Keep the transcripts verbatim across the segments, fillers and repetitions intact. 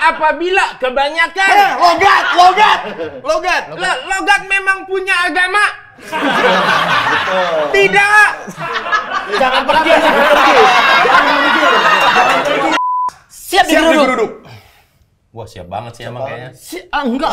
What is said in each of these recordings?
apabila kebanyakan. Eh, logat, logat, logat. Logat. Logat memang punya agama. Tidak. Jangan pergi, jangan pergi. Jangan pergi. Jangan pergi. Siap, Siap digeruduk. Wah, siap banget sih emang kayaknya. Si, ah, enggak.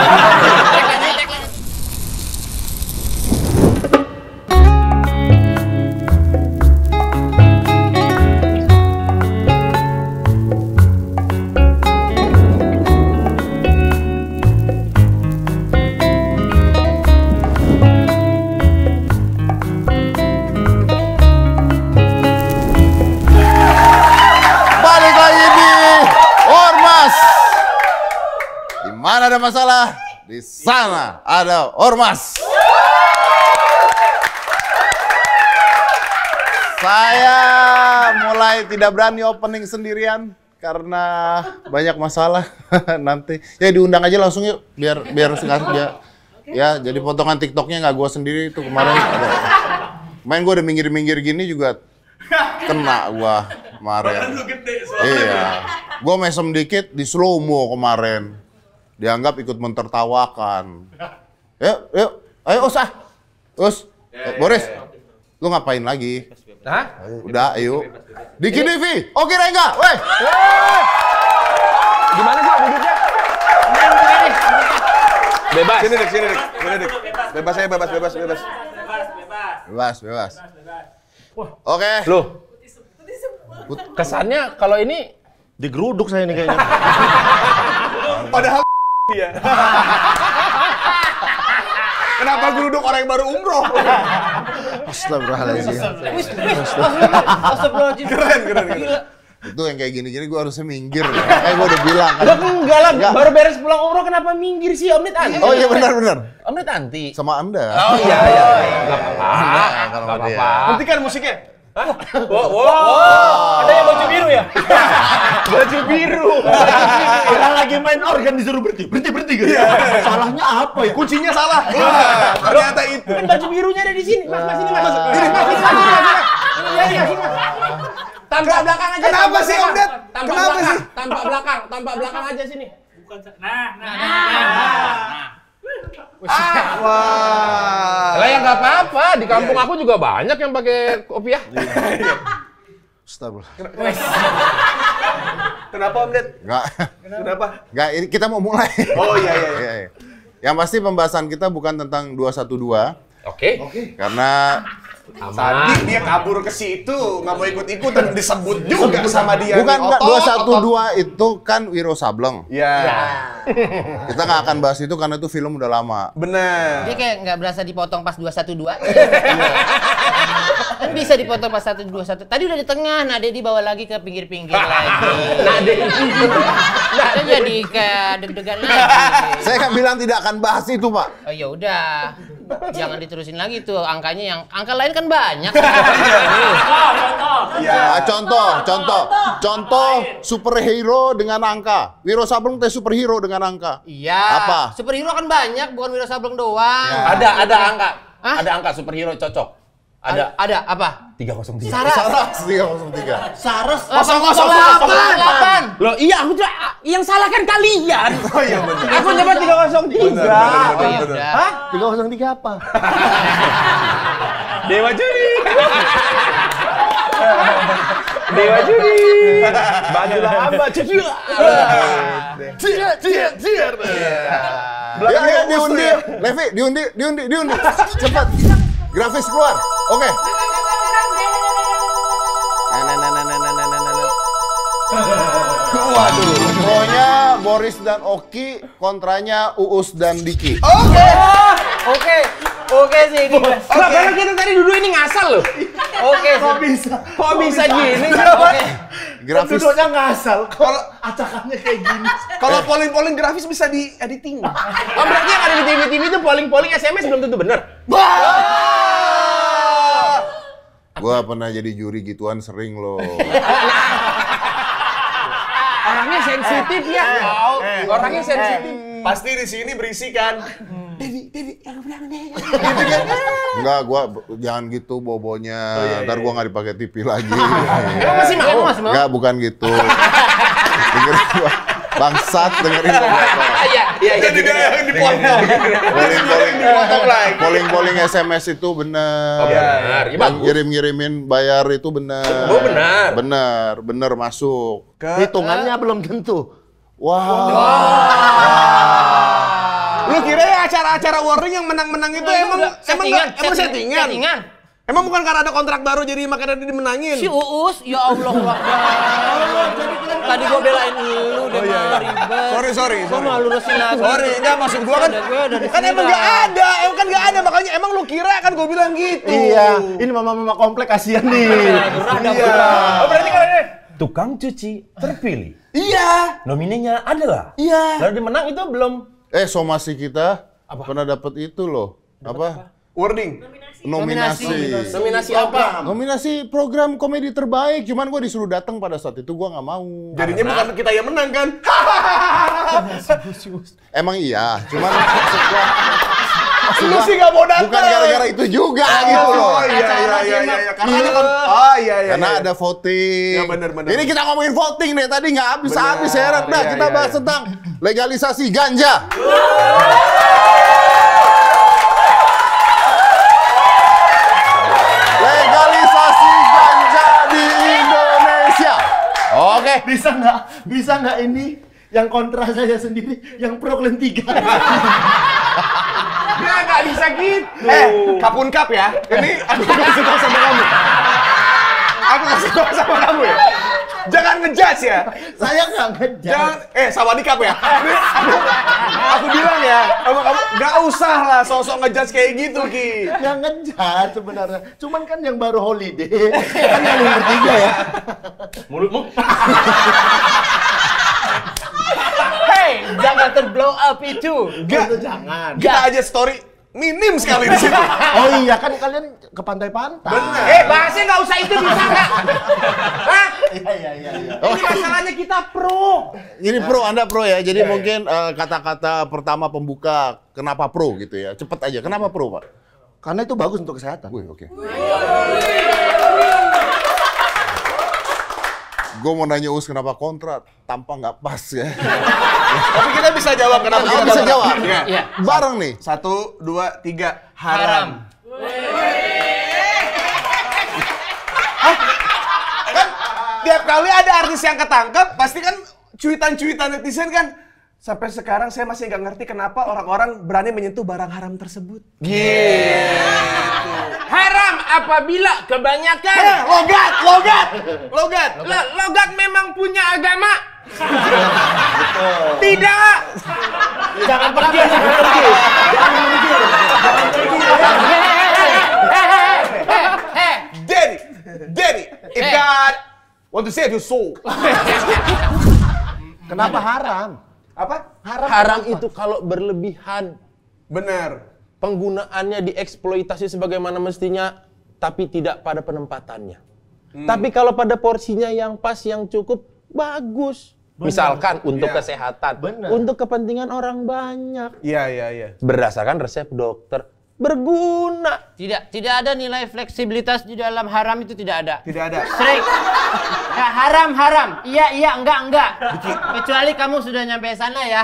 Mana ada masalah, di sana ada ormas. Saya mulai tidak berani opening sendirian karena banyak masalah. Nanti ya diundang aja langsung yuk, biar biar sekarang ya. Ya jadi potongan TikToknya nggak gue sendiri itu kemarin. Ada. Main gue udah minggir-minggir gini juga kena gue kemarin. Iya, gue mesem dikit di slow mo kemarin. Dianggap ikut mentertawakan. Yuk, yuk, ayo Us ah. Us, eh, Boris, lu ngapain lagi? Hah? Udah, ayo. Diki Divi, oke Rengga, weh. Gimana sih duduknya? Bebas. Sini Dik, sini Dik, sini Dik. Bebas aja, bebas, bebas, bebas. Bebas, bebas. Oke. Loh, kesannya kalau ini Digeruduk saya nih kayaknya. Padahal dia. Kenapa geruduk orang yang baru umroh? Astagfirullahaladzim. Astagfirullahaladzim. Keren, keren, keren. Itu yang kayak gini-gini gue harusnya minggir. Kayak gue udah bilang kan. Enggak, enggak lah, baru beres pulang umroh kenapa minggir sih? Om Nit anti. Oh iya benar-benar. Om Nit anti. Sama Anda. Oh iya, iya. Enggak apa-apa. Enggak apa-apa. Hentikan musiknya. Hah? Wow, wow, wow. Ada yang baju biru ya? Baju biru. Orang lagi main organ disuruh berhenti, berhenti, berhenti gitu. Salahnya apa ya? Kuncinya salah. Wah, ternyata itu. Kan baju birunya ada di sini. Mas, mas ini mas. Ini mas, ini mas, ini mas. Ini mas, ini mas. Tanpa belakang aja. Kenapa sih Om Ded? Tanpa Kenapa belakang, sih? tanpa belakang, tanpa belakang aja sini. Bukan, nah, nah, nah, nah. Wah. Lah ya nggak apa-apa, di kampung aku juga banyak yang pakai kopiah. Astagfirullah. Kenapa Om Ded? Enggak. Kenapa? Enggak, ini kita mau mulai. Oh iya iya. Iya, iya. Yang pasti pembahasan kita bukan tentang dua satu dua. Oke. Karena Tadi dia kabur ke situ, nggak mau ikut-ikutan disebut juga sama dia. bukan nih, enggak otot, dua satu dua otot. itu kan Wiro Sableng. Ya. Kita nggak akan bahas itu karena itu film udah lama. Benar. Dia kayak nggak berasa dipotong pas dua satu dua. Bisa dipotong pas satu dua satu. Tadi udah di tengah, nah dia dibawa lagi ke pinggir-pinggir lagi. Nah, deh. Nah, dia jadi kayak deg-degan lagi. Saya kan bilang tidak akan bahas itu, Pak. Oh ya udah. Jangan diterusin lagi tuh angkanya yang angka lain kan banyak. Ah, contoh, contoh, contoh superhero dengan angka. Wiro Sableng teh superhero dengan angka. Iya. Apa? Superhero kan banyak, bukan Wiro Sableng doang. Ada ada angka. Hah? Ada angka superhero cocok. Ada Ada apa? tiga nol tiga. Saras. Salah tiga nol tiga. Saras Kosong, kosong, delapan. Loh, iya aku juga yang salah kan kalian. Oh iya benar. Aku dapat tiga nol tiga. Benar, benar, Oh ya benar. udah. Hah? tiga nol tiga apa? Dewa judi. Dewa judi. Baju lama cuci. Cier, cier, cier. Ya, ya, diundi. Levi, diundi, diundi, diundi. Cepat. Grafis keluar. Oke. Nah, nah, nah, nah, nah, nah, nah, nah, nah. Waduh. Pokoknya Boris dan Oki kontranya Uus dan Diki. Oke. Oke. Oke sih ini. Nah, karena kita tadi duduk ini ngasal loh. Oke. Kok bisa? Kok bisa gini? Oke. Grafis. Duduknya ngasal. Kalau Acakannya kayak gini. kalau polling-polling grafis bisa di editing. Oh, berarti yang ada di T V T V itu polling-polling S M S belum tentu benar. Gua pernah jadi juri gituan sering loh. Orangnya sensitif ya. Orangnya sensitif. Pasti di sini berisi kan. Enggak, gua jangan gitu bobonya. Ntar gua nggak dipakai T V lagi. Emang masih mau? Masih mau? Enggak, bukan gitu. Dengerin gua. Bangsat dengerin komplain. Iya, iya, iya. Jadi dia yang dipotong. Polling-polling Dipotong lagi. polling-polling S M S itu benar. Oh, benar. Ya, Yang bagus. ngirim-ngirimin bayar itu benar. Oh, benar. Benar, benar masuk. Ke- Hitungannya belum tentu. Wah. Lu kira ya acara-acara warning yang menang-menang itu emang emang settingan, nggak- emang settingan? settingan. Emang bukan karena ada kontrak baru jadi makanya dia dimenangin? Si Uus, ya Allah Akbar. Tadi gua belain lu deh, mah ribet. Sorry, sorry, Gua sorry. malu lurusin lagi. Sorry, enggak maksud gua kan Ada gua ada di kan sini, emang Bang. nggak ada, emang kan nggak ada makanya emang lu kira kan gua bilang gitu. Iya, ini mama-mama komplek kasihan nih. Ada Iya. Oh berarti kalau ini tukang cuci terpilih. Iya. Nominenya adalah. Iya. Lalu dia menang itu belum. Eh, somasi kita pernah dapat itu loh. Apa? Wording. Nominasi. Nominasi apa? Nominasi program komedi terbaik. Cuman gue disuruh datang pada saat itu gue nggak mau. Jadinya bukan kita yang menang kan? Emang iya. Cuman maksud gua, Lu sih nggak mau datang. bukan gara-gara itu juga gitu loh. Oh iya iya iya iya. Karena ada kan. Oh iya iya. Karena iya. ada voting. Ya, bener, bener. Ini kita ngomongin voting nih. Tadi nggak habis-habis Bener, heran. Nah, iya, kita iya, bahas iya. tentang legalisasi ganja. Legalisasi ganja di Indonesia. Oke. Bisa nggak? Bisa nggak ini yang kontra saya sendiri, yang pro klaim tiga. Dia nggak bisa gitu. Eh, kapun kap ya. Ini aku kasih tau sama kamu. Aku kasih tau sama kamu ya. Jangan ngejudge ya. Saya nggak ngejar. Jangan, eh sawadikap ya. Ini aku, aku bilang ya, sama kamu nggak usah lah sosok ngejudge kayak gitu Ki. Nggak ngejar sebenarnya. Cuman kan yang baru holiday, kan yang nomor tiga ya. Mulutmu. Hey, jangan terblow up itu. Itu jangan. Kita aja story minim sekali di situ. Oh iya kan kalian ke pantai-pantai. Bener. Eh, bahasnya nggak usah itu bisa nggak? Hah? Iya iya iya. iya. Ini masalahnya kita pro. Ini pro, Anda pro ya. Jadi mungkin eh, kata-kata pertama pembuka kenapa pro gitu ya. Cepet aja. Kenapa pro, Pak? Karena itu bagus untuk kesehatan. Wih, oke. Gue mau nanya Us kenapa kontra, tanpa nggak pas ya. Tapi kita bisa jawab kenapa Oh, kita bisa dapat. jawab. Iya. Iya. Bareng nih. Satu, dua, tiga. Haram. Kan tiap kali ada artis yang ketangkep, pasti kan cuitan-cuitan netizen kan. Sampai sekarang saya masih nggak ngerti kenapa orang-orang berani menyentuh barang haram tersebut. Haram apabila kebanyakan. Eh, logat, logat, logat. Lo- logat memang punya agama. Tidak. Jangan pergi, jangan pergi. Jangan pergi. Jangan pergi. Daddy, daddy, if Eh. God want to save your soul. Kenapa haram? Apa? Haram, Haram kenapa? itu kalau berlebihan, Benar. penggunaannya dieksploitasi sebagaimana mestinya, tapi tidak pada penempatannya. Tapi kalau pada porsinya yang pas, yang cukup, bagus. Misalkan untuk Iya. kesehatan, Benar. untuk kepentingan orang banyak. Iya, iya, iya. Berdasarkan resep dokter, berguna. Tidak, tidak ada nilai fleksibilitas di dalam haram itu tidak ada. Tidak ada. Strict. Ya, haram, haram. Iya, iya, enggak, enggak. Kecuali kamu sudah nyampe sana ya.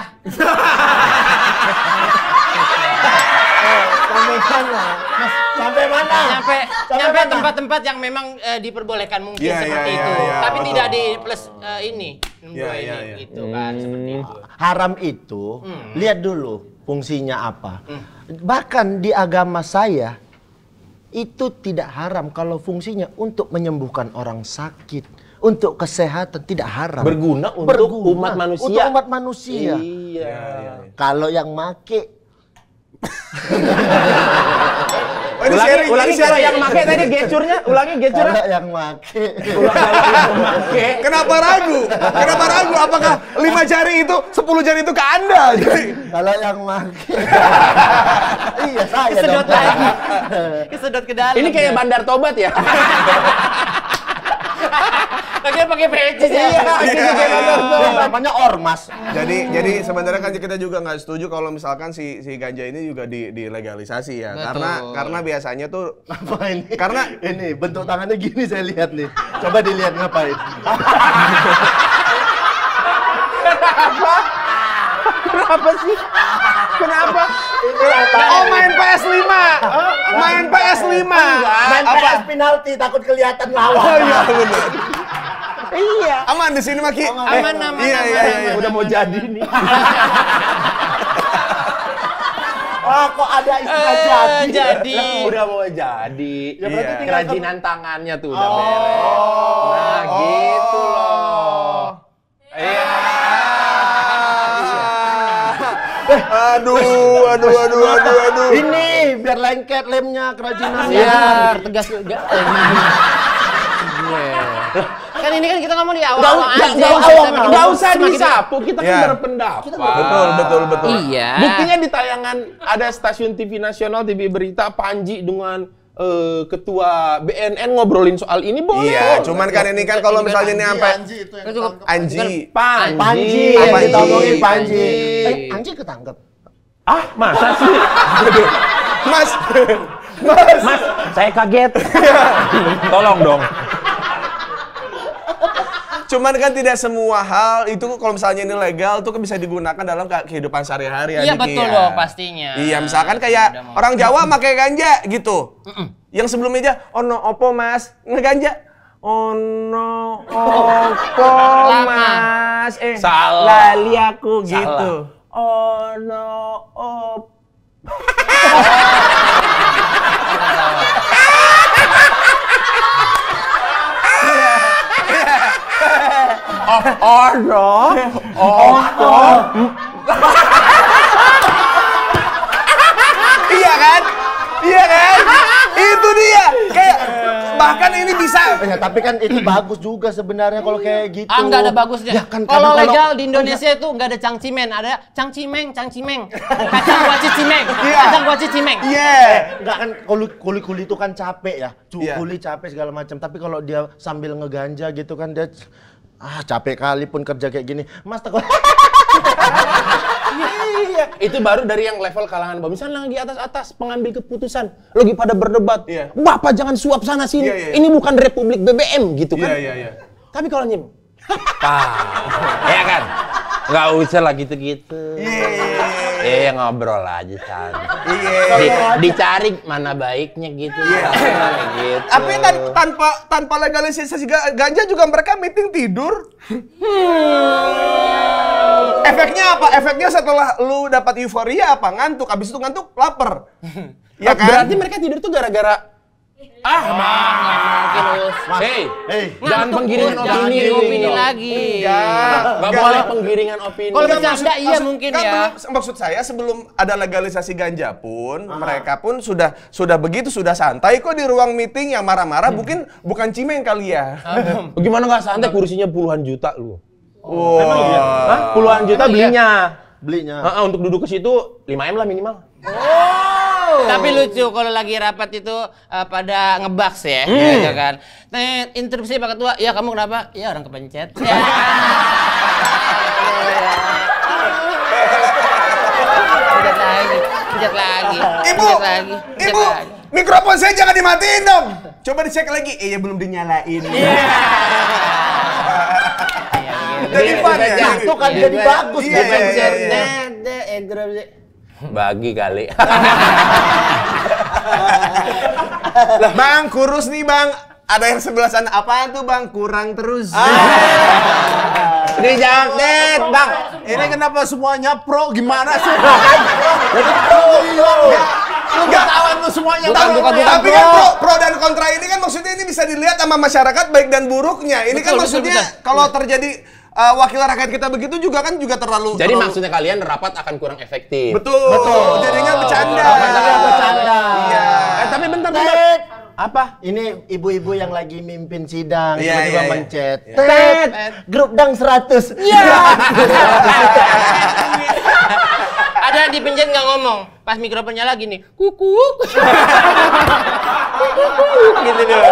Sampai mana? Mas, sampai mana? Nyampe, Sampai nyampe mana? tempat-tempat yang memang eh, diperbolehkan mungkin Iya, seperti iya, itu. iya, iya, Tapi betul. tidak di plus eh, ini. Iya, Dua iya, ini, iya. gitu kan, seperti itu. Haram itu, lihat dulu fungsinya apa. Bahkan di agama saya, itu tidak haram kalau fungsinya untuk menyembuhkan orang sakit, untuk kesehatan tidak haram. Berguna untuk umat manusia. Untuk umat manusia. Iya. Kalau yang make, Oh, ini Ulangi, sharing, ulangi ini kalau sharing. yang pakai tadi gecurnya, ulangi gecurnya. kalau yang make, Kenapa ragu? Kenapa ragu? Apakah lima jari itu, sepuluh jari itu ke Anda? Jadi, kalau yang make, iya saya Kesedot dong. lagi. Kesedot ke dalam. Ini kayak bandar tobat ya. Lagi pakai peci sih. Iya, gitu kayak bandar Yang tobat. namanya ormas. jadi, jadi sebenarnya kan kita juga nggak setuju kalau misalkan si si ganja ini juga di dilegalisasi ya, Betul. karena karena biasanya tuh Apa ini? Karena- ini bentuk tangannya gini saya lihat nih. Coba dilihat ngapain. Kenapa? Kenapa sih? Kenapa? Oh, main P S lima. Main P S lima. Main P S penalti takut kelihatan lawan. Oh iya benar. Iya. Aman di sini Maki. Aman, aman, Iya aman, iya iya. aman. Udah mau jadi nih. Wah, kok ada istilah Eh, jadi. jadi. Udah mau jadi. Ya, berarti tinggal kerajinan tangannya tuh udah beres. Nah, gitu loh. Iya. Aduh, aduh, aduh, aduh, aduh. Ini biar lengket lemnya kerajinannya. Biar tegas juga. Eh, Kan ini kan kita ngomong di awal Nggak, aja. nggak, nggak, Kita usah, bikin- nggak usah semakin- disapu, kita kan Ya. berpendapat. Betul, betul, betul. Iya. Buktinya di tayangan ada stasiun T V nasional, T V berita, Panji dengan eh, ketua B N N ngobrolin soal ini boleh. Iya, cuman kan ini kan kalau misalnya ini sampai Anji itu yang Itu ditangkap. Anji. Panji. Panji, Apa yang Panji? ditolongin Panji. Panji. Eh, Anji ketangkep. Ah, masa sih? Mas, Mas, saya kaget. Tolong dong. cuman kan tidak semua hal itu kalau misalnya ini legal tuh kan bisa digunakan dalam ke- kehidupan sehari-hari. Iya, Adik, betul ya. dong, pastinya. Iya, misalkan Udah kayak mau. orang Jawa pakai ganja gitu. Yang sebelumnya aja, ono opo mas, ngeganja. Ono opo Lama. mas, eh Salah. lali aku Salah. gitu. Ono op. Oh, ono. Oh, Iya kan? Iya kan? Itu dia. Kayak bahkan ini bisa. Ya, tapi kan itu bagus juga sebenarnya kalau kayak gitu. Ah, nggak ada bagusnya. Ya, kan kalau kadang legal di Indonesia itu nggak ada cangcimen, ada cangcimeng, cangcimeng. Kacang waci cimeng. Iya. Kacang waci cimeng. Iya. Enggak kan kuli-kuli itu kan capek ya. Iya. Kuli capek segala macam. Tapi kalau dia sambil ngeganja gitu kan dia ah capek kali pun kerja kayak gini. Mas takut. iya. Itu baru dari yang level kalangan bawah. Misalnya lagi atas-atas pengambil keputusan, lagi pada berdebat. Iya. Bapak jangan suap sana sini. Iya, iya, iya. Ini bukan Republik B B M gitu kan. Iya, iya, iya. Tapi kalau nyim, Pak, ya kan? Nggak usah lah gitu-gitu. Eh ngobrol aja santai. Iya. Di, dicari mana baiknya gitu. gitu. Tapi tan- tanpa tanpa legalisasi ga- ganja juga mereka meeting tidur. Efeknya apa? Efeknya setelah lu dapat euforia apa? Ngantuk. Abis itu ngantuk lapar. Ya kan? Berarti mereka tidur tuh gara-gara ah, Mungkin Us. Hey, Hey, jangan Ngantuk, penggiringan Us. Jangan opini. giring opini lagi. Enggak. Nggak Enggak. boleh penggiringan opini. Kalau Enggak, bercanda maksud- iya maksud- mungkin enggak, ya. belum- maksud saya sebelum ada legalisasi ganja pun mereka pun sudah sudah begitu sudah santai kok di ruang meeting yang marah-marah mungkin bukan cimeng kali ya. Gimana nggak santai kursinya puluhan juta lu? Wow. Hah? Puluhan juta Emang iya? belinya. belinya. Ah, ah, untuk duduk ke situ lima M lah minimal. Tapi lucu kalau lagi rapat itu eh, pada ngebaks ya, Hmm. gitu kan. Nah, interupsi Pak Ketua, ya kamu kenapa? Ya orang kepencet. Ya. Pencet lagi, pencet lagi, Ibu, pencet lagi, pencet ibu, lagi. mikrofon saya jangan dimatiin dong. Coba dicek lagi. Iya belum dinyalain. Jadi fun ya. Jatuh kan jadi bagus. Iya, iya, Pencet, iya. nah, nah, interupsi. Bagi kali. Lah bang, kurus nih bang. Ada yang sebelah sana. Apaan tuh bang? Kurang terus. Dijawab deh, Bang. Ini kenapa semuanya pro? Gimana sih? Lu ketahuan lu semuanya Bukan, pro. bukan, bukan. Tapi kan pro, pro dan kontra ini kan maksudnya ini bisa dilihat sama masyarakat baik dan buruknya. Ini kan Betul, maksudnya betul, betul. kalau terjadi uh, wakil rakyat kita begitu juga kan juga terlalu. Jadi terlalu- maksudnya kalian rapat akan kurang efektif. betul. Jadinya bercanda. Jadinya bercanda. Iya. Eh tapi bentar bentar. Tet. Apa? Ini ibu-ibu yang lagi mimpin sidang, Iya, tiba-tiba iya, iya. mencet. Iya. Tet, grup dang seratus. Ada yang dipencet nggak ngomong, pas mikrofonnya lagi nih, kukuk. Gitu dong.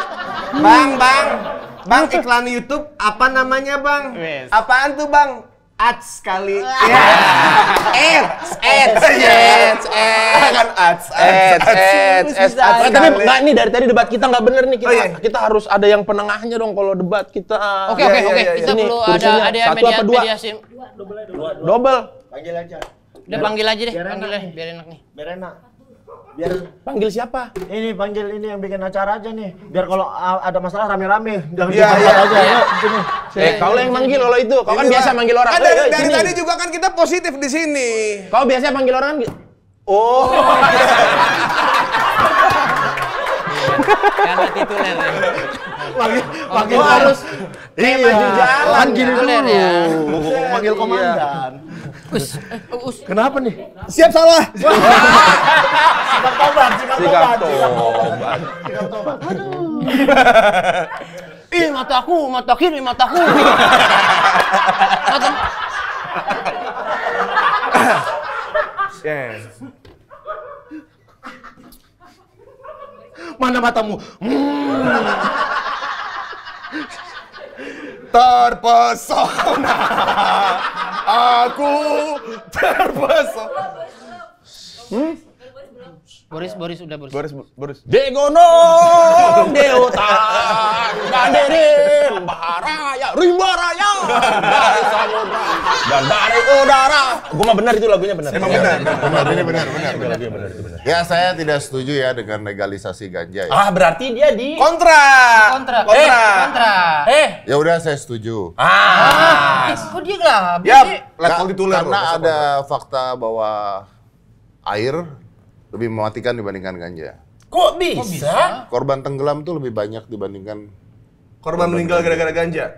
Bang, bang. Bang iklan YouTube apa namanya bang? Wes. Apaan tuh bang? Ats kali. Ya. Ats, ats, ats, ats. Kan ats, ats, ats, ats. Tapi nggak nih dari tadi debat kita nggak bener nih kita. Oh, iya. Kita harus ada yang penengahnya dong kalau debat kita. Oke oke oke. Kita Ini, perlu kursinya ada ada satu media apa dua? mediasi. Double. Panggil aja. Udah panggil aja deh, Biar enak panggil aja nih. biar enak nih. Biar enak. Biar Panggil siapa? ini panggil ini yang bikin acara aja nih. Biar kalau a- ada masalah rame-rame, jangan Iya, di iya. aja. Yuk, sini. Eh, kau lah yang manggil kalau itu. Kau kan Ini, biasa Pak. manggil orang. Kan Eh, dari, eh, dari sini. tadi juga kan kita positif di sini. Kau biasa panggil orang kan? Oh. Karena tituler. ya. Panggil, panggil Oh, harus iya, maju jalan, kan gini dulu. tituler ya. Manggil komandan. Us, uh, us. Kenapa nih? Siap salah. Sikap tobat, sikap Sikap tobat. tobat. Sikap tobat. Ih, mataku, mata kiri, mataku. Mata Yes. Mana matamu? Terpesona. Aku terpesona. Boris, Boris udah Boris. Boris, Boris. Degonong Deotan Ganderin Baharaya Rimba Raya dari samudra dan dari udara. Gua mah benar itu lagunya benar. Emang benar. Benar, ini benar, benar. Lagunya benar itu benar. Ya, saya tidak setuju ya dengan legalisasi ganja ya. Ah, berarti dia di Kontra. Kontra. Kontra. Eh, kontra. eh Ya udah, saya setuju. ah Eh, kok dia lah? Yap, Dia- level Ka- tituler. Karena loh, ada fakta bahwa air lebih mematikan dibandingkan ganja. kok bisa? Korban tenggelam tuh lebih banyak dibandingkan korban meninggal gara-gara ganja.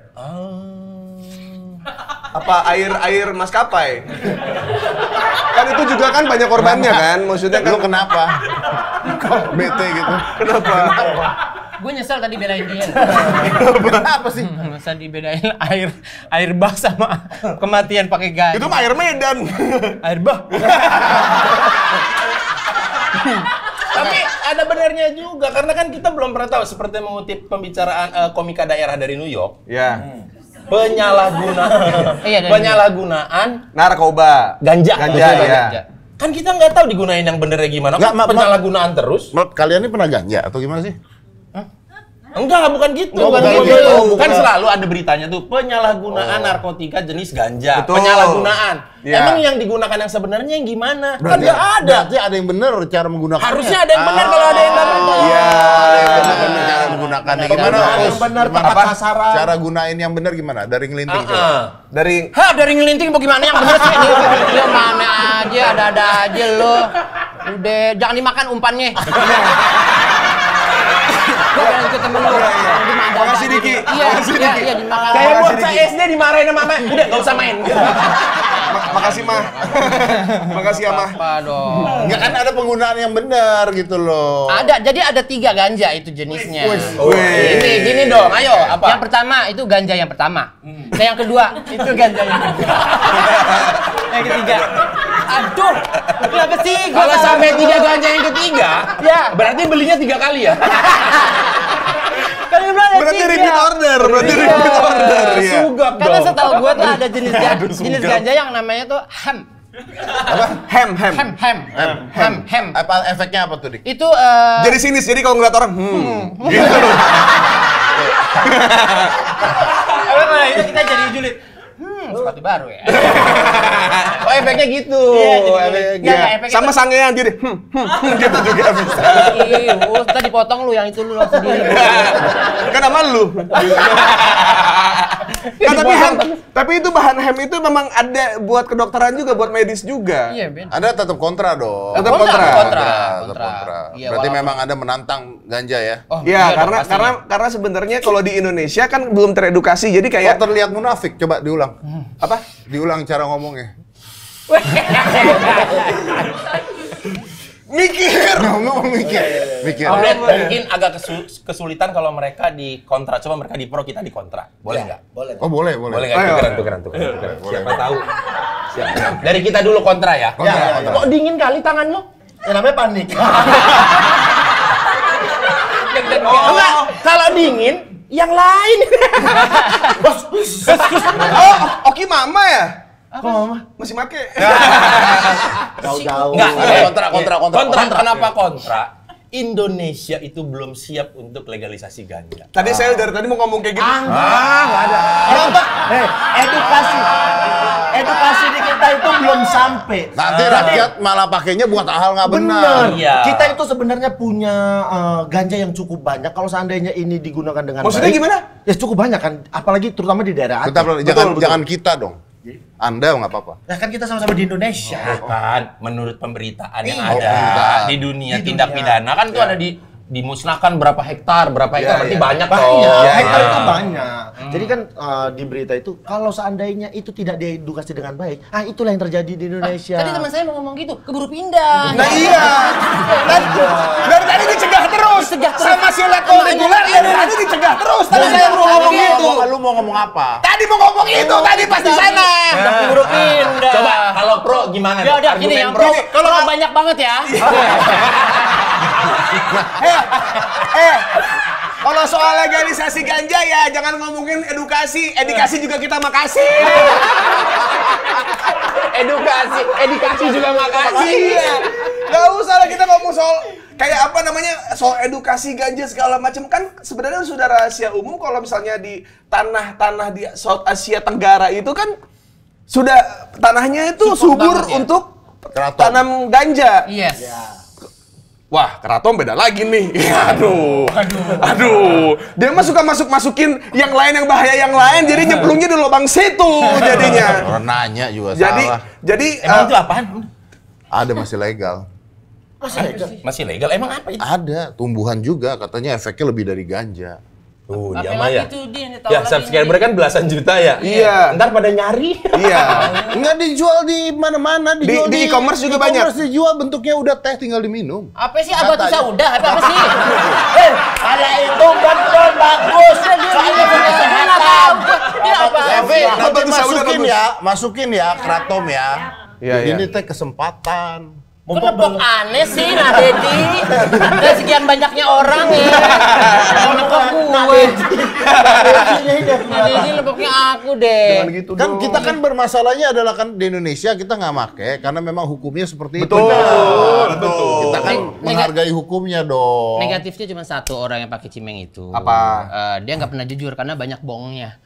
Apa air-air maskapai? Kan itu juga kan banyak korbannya kan? Maksudnya kan Lu kenapa? Kok bete gitu? kenapa? Gue nyesel tadi belain dia. Kenapa sih? Masa dibedain air air bah sama kematian pakai ganja. Itu mah air Medan. air bah. Tapi ada benarnya juga karena kan kita belum pernah tahu seperti mengutip pembicaraan eh, komika daerah dari New York, Ya. penyalahgunaan Iya, dari- penyalahgunaan Narkoba. ganja. Ganja, Maksudnya iya. ganja. Kan kita nggak tahu digunain yang benernya gimana. Nggak, Kan ma- ma- penyalahgunaan terus. Menurut kalian ini pernah ganja atau gimana sih? Enggak, bukan gitu. Oh, bukan Bukan gitu. gitu. Bukan. Kan selalu ada beritanya tuh penyalahgunaan narkotika jenis ganja. Betul. Penyalahgunaan. Iya. Emang yang digunakan yang sebenarnya yang gimana? Kan Berarti nggak ada. Berarti ada yang benar cara menggunakannya. Harusnya ada yang benar kalau ada yang nggak benar. Iya. Ada yang benar cara menggunakannya. Gimana? Yang Kus? benar, Gimana? tepat sasaran. Cara gunain yang benar gimana? Dari ngelinting coba. Ah, ah. Dari Hah, dari ngelinting bagaimana yang bener sih? Dia mana aja, ada-ada aja lo. Udah, jangan dimakan umpannya. Gue pengen ikut temen lu. Makasih, Diki. Iya, iya, iya, dimakan. Kayak Makasih, bocah Diki. S D dimarahin sama mama. Udah, nggak usah main. Ma- makasih mah. Makasih ya mah. Apa dong? Enggak kan ada penggunaan yang benar gitu loh. Ada, jadi ada tiga ganja itu jenisnya. Ini, gini dong. Ayo, apa? Yang pertama itu ganja yang pertama. Nah, yang kedua itu ganja yang kedua. Yang ketiga. Aduh, kenapa sih? Gua Kalau tahu. sampai tiga ganja yang ketiga, Ya. berarti belinya tiga kali ya? Kan dia bilang ada Berarti tiga. repeat order, berarti Iya. repeat order ya. Sugap Karena dong. setahu gue tuh ada jenis ga- Aduh, jenis sugap. ganja yang namanya tuh ham. Hem, hem. Hem, hem. Hem, hem. Apa efeknya apa tuh, Dik? Itu eh Jadi sinis, jadi kalau ngeliat orang, hmm. Gitu. apa namanya? Itu kita jadi julid. Hmm, sepatu baru ya. Oh, efeknya gitu. Iya, jadi Efeknya julid. gitu. Nggak, efeknya Sama tuh- sangean jadi, hmm, hmm, hmm, gitu juga bisa. Ih, oh, tadi dipotong lu yang itu lu langsung sendiri. Kan sama lu. Kan tapi hem, tapi itu bahan hem itu memang ada buat kedokteran juga, buat medis juga. Iya, Ben. Ada tetap kontra dong. Tetap Kontra, kontra. kontra. Tetap kontra. kontra. Iya, Berarti walaupun- memang ada menantang ganja ya. Oh, Iya, iya dong, karena pastinya. karena karena sebenarnya kalau di Indonesia kan belum teredukasi, jadi Kok kayak terlihat munafik? Coba diulang. apa? Diulang cara ngomongnya. Mikir. Ngomong mikir. Mikir. Om Ded, mungkin agak kesu- kesulitan kalau mereka di kontra. Coba mereka di pro, kita di kontra. Boleh nggak? Boleh. Oh, boleh, boleh. Boleh nggak? Ayo. Tukeran, tukeran, tukeran, tukeran. Siapa tahu. Siapa? Dari kita dulu kontra ya. Kontra, kontra. Kok dingin kali tangan lo? Ya namanya panik. Enggak, kalau dingin yang lain. Oh, Oki Mama ya? Kok mama? Masih make. Jauh-jauh. Enggak, Kontra, kontra, kontra, kontra. kontra. Kenapa kontra? Indonesia itu belum siap untuk legalisasi ganja. Tadi saya dari tadi mau ngomong kayak gitu. Ah, enggak ada. Kenapa? Eh, edukasi. Edukasi di kita itu belum sampai. Nanti rakyat malah pakainya buat hal nggak benar. Benar. Iya. Kita itu sebenarnya punya uh, ganja yang cukup banyak. Kalau seandainya ini digunakan dengan Maksudnya baik, gimana? Ya cukup banyak kan, apalagi terutama di daerah Aceh. Bentar, jangan jangan kita dong. Anda nggak apa-apa. Nah kan kita sama-sama di Indonesia. Kan menurut pemberitaan yang Iya. ada Pemberitaan. di dunia Di tindak dunia. pidana kan itu ada di dimusnahkan berapa hektar, berapa hektar Iya, berarti iya. banyak Banyak, toh. hektar Nah. itu banyak. Jadi kan uh, di berita itu kalau seandainya itu tidak diedukasi dengan baik, ah itulah yang terjadi di Indonesia. Tadi teman saya mau ngomong gitu, keburu pindah. Nah iya. Dan dari tadi dicegah terus. Dicegah terus. Sama si letkol reguler dari tadi dicegah terus. Tadi saya mau ngomong gitu. Lu mau ngomong apa? Tadi mau ngomong itu tadi pas di sana. Udah keburu pindah. Coba kalau pro gimana? Ya udah Argumen gini yang pro. pro, kalau banyak banget ya. Eh, kalau soal legalisasi ganja ya jangan ngomongin edukasi, edukasi juga kita makasih. Edukasi, edukasi juga makasih. Iya. Gak usah lah kita ngomong soal kayak apa namanya soal edukasi ganja segala macam kan sebenarnya sudah rahasia umum kalau misalnya di tanah-tanah di South Asia Tenggara itu kan sudah tanahnya itu Support subur banget ya? untuk Keraton. tanam ganja. Yes. Wah, keraton beda lagi nih. Aduh, aduh, aduh. Dia mah suka masuk-masukin yang lain yang bahaya yang lain, jadi nyemplungnya di lubang situ jadinya. Orang nanya juga Jadi, salah. jadi Emang eh, itu apaan? Ada masih legal. Masih legal. Emang apa itu? Ada tumbuhan juga katanya efeknya lebih dari ganja. Tuh, Apa dia mah lagi ya. tuh dia yang tahu Ya, lagi subscriber nih. kan belasan juta ya. Iya. Ntar pada nyari. iya. Enggak dijual di mana-mana, dijual Di- di e-commerce juga banyak. E-commerce dijual bentuknya udah teh tinggal diminum. Apa sih abah tuh Katanya. saudah? Apa apa sih? Eh, kalau itu betul bagus. Soalnya punya kesehatan. Dia apa? Tapi Apa nanti tuh, saya udah masukin bagus. ya, masukin ya kratom ya. Iya, Jadi iya. ini teh kesempatan. Kenapa aneh sih Nah Dedi? Dan sekian banyaknya orang ya. Kenapa gue? Nah Dedi lepoknya aku deh. gitu Kan kita kan bermasalahnya adalah kan di Indonesia kita nggak make karena memang hukumnya seperti Betul, itu. Nah, betul. Kita kan Neg- menghargai hukumnya dong. Negatifnya cuma satu orang yang pakai cimeng itu. Apa? Eh, dia nggak pernah jujur karena banyak bohongnya.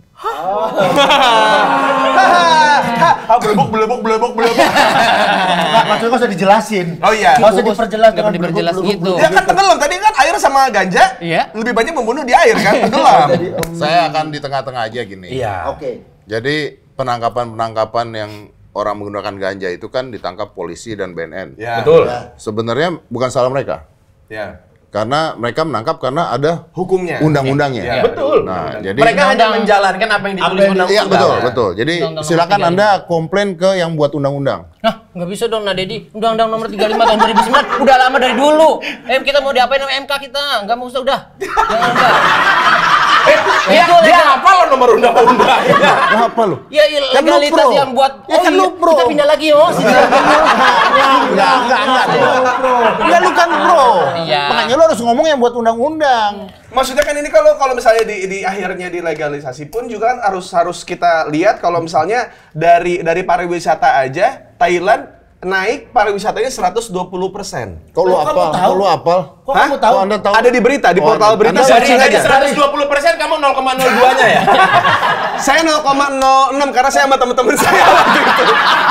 Ah, belebok, belebok, belebok, belebok. Nggak, maksudnya nggak usah dijelasin. Oh iya. Nggak usah diperjelas Nggak dengan diperjelas belebuk-belebuk. gitu. Dia kan tenggelam tadi kan air sama ganja. Iya. Lebih banyak membunuh di air kan, tenggelam. Saya akan di tengah-tengah aja gini. Iya. Oke. Jadi penangkapan-penangkapan yang orang menggunakan ganja itu kan ditangkap polisi dan B N N. Ya. Betul. Sebenarnya bukan salah mereka. Ya. Karena mereka menangkap karena ada Hukumnya. undang-undangnya. Ya, Betul. Nah, jadi Mereka hanya Undang-undang. menjalankan apa yang ditulis undang-undang. Iya betul, betul. Jadi Undang-undang silakan nomor tiga puluh Anda komplain ke yang buat undang-undang. Nah, nggak bisa dong, Nah Dedi. Undang-Undang nomor tiga puluh lima tahun dua ribu sembilan udah lama dari dulu. Eh, kita mau diapain sama M K kita? Nggak mau usah udah. Jangan udah. Eh, dia, Itu dia legal. apa lo nomor undang-undangnya? Nah, apa lu? Ya, Kan lu legalitas pro. yang buat. Ya kan lu pro. Kita pindah lagi, oh. Sini. Enggak, enggak, enggak. Ya lu kan pro. Iya. Makanya lu harus ngomong yang buat undang-undang. Maksudnya kan ini kalau kalau misalnya di, di akhirnya dilegalisasi pun juga kan harus harus kita lihat kalau misalnya dari dari pariwisata aja Thailand naik pariwisatanya seratus dua puluh persen. Kok lu Kok kamu apal? tahu? Kok lu apal? Kok kamu tahu? Kok Anda tahu? Ada di berita, di Oh, portal Anda- berita Anda searching Dari aja. seratus dua puluh persen kamu nol koma nol dua-nya ya? Saya nol koma nol enam karena saya sama teman-teman saya waktu itu.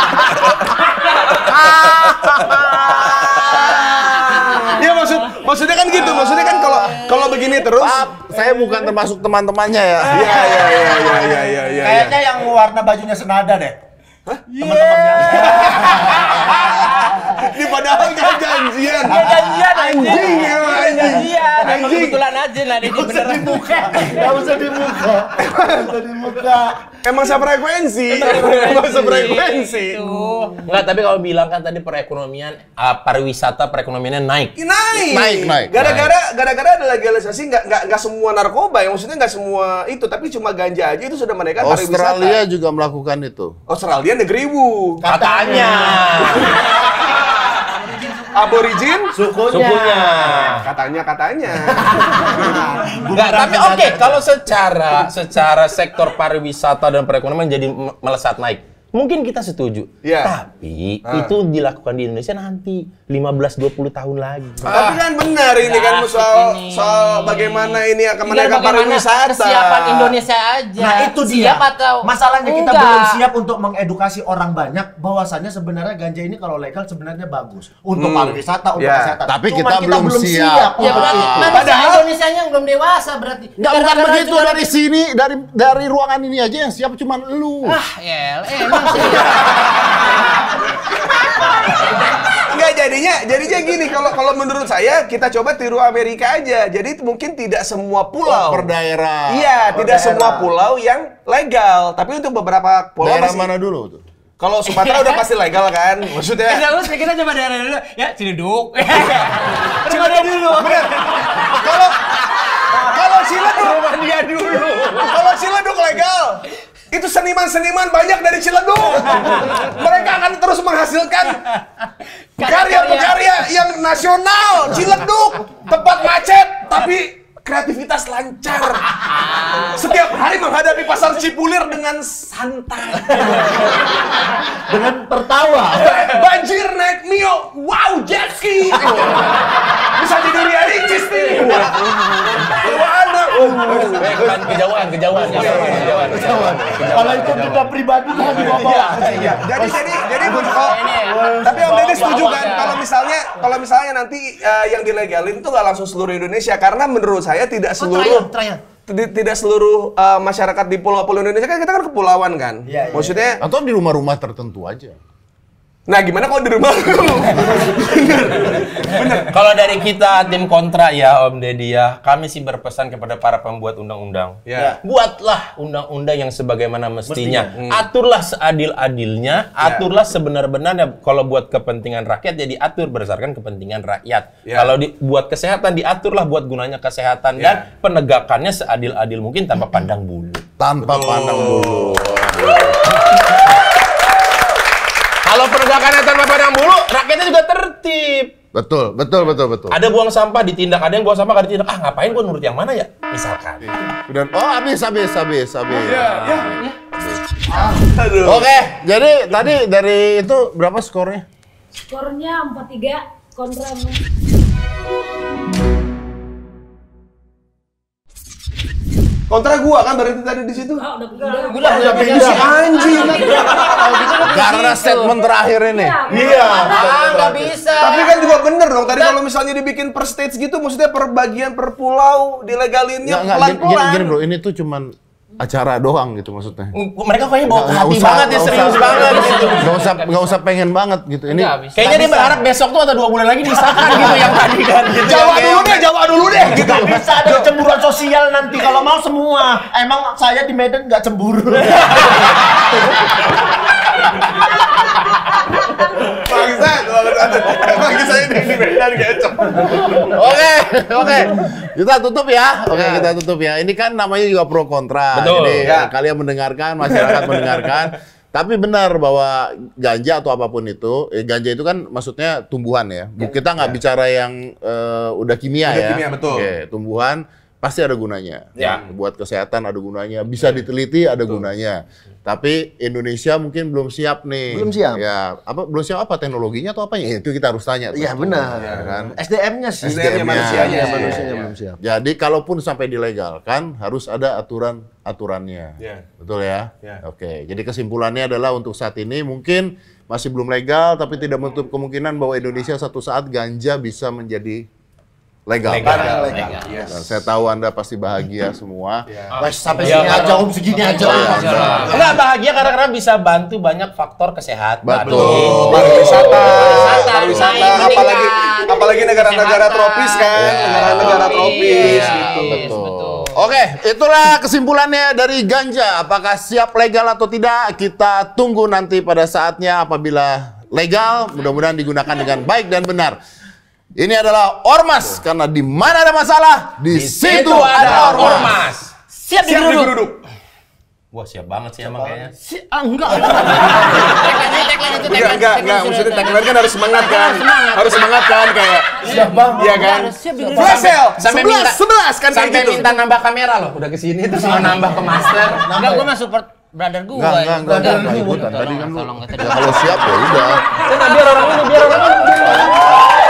Ya maksud maksudnya kan gitu, maksudnya kan kalau kalau begini terus. Maaf, saya bukan termasuk teman-temannya ya. Iya iya iya iya iya iya iya. Kayaknya yang warna bajunya senada deh. Teman-temannya. Ini padahal nggak janjian. Ya janjian anjing. Anjing ya, anjing. Janjian. Emang Anjing. kebetulan aja Nah Dedi beneran. Nggak usah di muka. Nggak usah di muka. Emang sefrekuensi. Emang sefrekuensi. Enggak, tapi kalau bilang kan tadi perekonomian, ah, pariwisata perekonomiannya naik. Naik. Naik, naik, Gara-gara gara-gara ada legalisasi nggak nggak nggak semua narkoba, yang maksudnya nggak semua itu, tapi cuma ganja aja itu sudah menaikkan pariwisata. Australia juga melakukan itu. Australia negeriwu. Katanya. Aborigin Sukunya. Sukunya. katanya katanya. Enggak, tapi oke kalau secara secara sektor pariwisata dan perekonomian jadi m- melesat naik. Mungkin kita setuju, Iya. tapi Ah. itu dilakukan di Indonesia nanti lima belas dua puluh tahun lagi. Tapi kan benar ini kan Asik soal ini. soal bagaimana ini akan Tinggal menaikkan bagaimana pariwisata. kesiapan Indonesia aja. Nah itu dia. Siap atau Masalahnya kita enggak? belum siap untuk mengedukasi orang banyak bahwasannya sebenarnya ganja ini kalau legal sebenarnya bagus untuk Hmm. pariwisata, untuk Ya. kesehatan. Tapi Cuman kita belum siap. Ya untuk berarti itu. manusia Padahal- Indonesia yang belum dewasa berarti. Nggak, bukan Negara-negara begitu juga- dari sini, dari dari ruangan ini aja yang siap cuman lu. Ah, ya, eh, emang sih. Enggak jadinya, jadinya gini kalau kalau menurut saya kita coba tiru Amerika aja. Jadi mungkin tidak semua pulau. Per daerah. Iya, Per tidak daerah. semua pulau yang legal, tapi untuk beberapa pulau Daerah masih. mana dulu tuh? Kalau Sumatera udah pasti legal kan? Maksudnya Kita kita coba daerah dulu. Ya, Ciledug. Ciledug dulu. bener. Kalau kalau Ciledug dia dulu. Kalau Ciledug legal, itu seniman-seniman banyak dari Ciledug. Mereka akan terus menghasilkan karya-karya yang nasional. Ciledug, tempat macet tapi kreativitas lancar. Setiap hari menghadapi pasar Cipulir dengan santai. dengan tertawa. Banjir naik Mio, wow jet ski. Bisa jadi Ria Ricis nih. Mana? Eh, kan kejauhan, kejauhan, kejauhan, kejauhan. Kalau itu kita pribadi kan di bawah. Iya, jadi jadi jadi kalau tapi Om Deddy setuju kan kalau misalnya kalau misalnya nanti eh, yang dilegalin itu nggak langsung seluruh Indonesia karena menurut saya tidak seluruh Tidak, tidak seluruh eh, masyarakat di pulau-pulau Indonesia kan kita kan kepulauan kan. Iya, iya. Maksudnya, Atau di rumah-rumah tertentu aja. nah gimana kalau di rumah? Kalau dari kita tim kontra ya Om Deddy ya, kami sih berpesan kepada para pembuat undang-undang. Ya. Buatlah undang-undang yang sebagaimana mestinya. Mestinya. Hmm. Aturlah seadil-adilnya, aturlah sebenar-benarnya. Kalau buat kepentingan rakyat ya diatur berdasarkan kepentingan rakyat. Ya. Kalau di, buat kesehatan diaturlah buat gunanya kesehatan Ya. dan penegakannya seadil-adil mungkin tanpa pandang bulu. Tanpa pandang bulu. Kalau penegakannya tanpa pandang bulu, rakyatnya juga tertib. Betul, betul, betul, betul. Ada buang sampah ditindak, ada yang buang sampah nggak ditindak. Ah ngapain gua nurut yang mana ya? Misalkan. Dan oh habis, habis, habis, habis. Aduh. Oke, jadi tadi dari itu berapa skornya? Skornya empat tiga kontra nol. Kontra gua kan berarti tadi di situ. Ah, udah pindah. Udah, udah beda. Si anjing. Karena statement terakhir ini. Iya. Ah, nggak bisa. Tapi kan juga bener dong. Tadi kalau misalnya dibikin per stage gitu, maksudnya per bagian per pulau dilegalinnya Nggak, nggak, gini, gini, pelan-pelan. gini bro, ini tuh cuman acara doang gitu maksudnya. Mereka kayaknya bawa ke Nggak hati usah, banget ya, nggak serius usah. banget gitu. Nggak usah, nggak usah pengen banget gitu. Ini Nggak bisa. Kayaknya dia berharap besok tuh atau dua bulan lagi disahkan gitu yang tadi kan. Gitu. Jawa dulu deh, Jawa dulu deh. Gitu. Bisa ada kecemburuan sosial nanti kalau mau semua. Emang saya di Medan nggak cemburu. Bangsa, emang saya di Medan kecap. Oke, oke. Kita tutup ya. Oke, kita tutup ya. Ini kan namanya juga pro kontra. Betul. Jadi Ya. kalian mendengarkan, masyarakat mendengarkan. Tapi benar bahwa ganja atau apapun itu, eh, ganja itu kan maksudnya tumbuhan ya. Kita nggak bicara yang eh, udah kimia Udah ya. kimia, betul. Oke, tumbuhan pasti ada gunanya. Ya. Buat kesehatan ada gunanya, bisa diteliti ada gunanya. Tapi Indonesia mungkin belum siap nih. Belum siap. Ya, apa belum siap apa teknologinya atau apanya? Itu kita harus tanya. tuh. Iya benar. Ya kan? S D M-nya sih. S D M-nya manusianya. Iya, manusianya belum siap. Jadi kalaupun sampai dilegalkan harus ada aturan-aturannya. Ya. Betul ya? Ya. Oke. Jadi kesimpulannya adalah untuk saat ini mungkin masih belum legal tapi tidak menutup kemungkinan bahwa Indonesia satu saat ganja bisa menjadi legal. Legal. Legal. Yes. Dan saya tahu Anda pasti bahagia semua. Wes sampai Iya, sini kalau- aja om segini aja. Enggak bahagia karena karena bisa bantu banyak faktor kesehatan. Betul. Oh, pariwisata, Pariwisata, pariwisata, naik apalagi meningkat. apalagi negara-negara Kesehatan. tropis kan, Ya. negara-negara tropis Iya, gitu. betul. betul. Oke, itulah kesimpulannya dari ganja. Apakah siap legal atau tidak? Kita tunggu nanti pada saatnya apabila legal, mudah-mudahan digunakan dengan baik dan benar. Ini adalah ormas karena di mana ada masalah, di, situ ada ormas. Siap Siap digeruduk. digeruduk. Wah siap banget sih emang kayaknya. Si- Ah, enggak. Tagline, tagline itu, Enggak, tagline, enggak, tagline enggak. sudah Maksudnya ada. tagline kan harus semangat kan. Harus semangat kan kayak. Siap bang. Iya kan? Harus siap digeruduk. Flash sale, Sampai sebelas, minta- sebelas kan kayak Sampai gitu. minta nambah kamera loh, udah kesini terus mau nambah ke master. Enggak, gue mah support Brother gue. Enggak, enggak, enggak, enggak, enggak ikutan. Tadi kan lu. Ya kalau siap ya udah. Nah, biar orang ini, biar orang ini.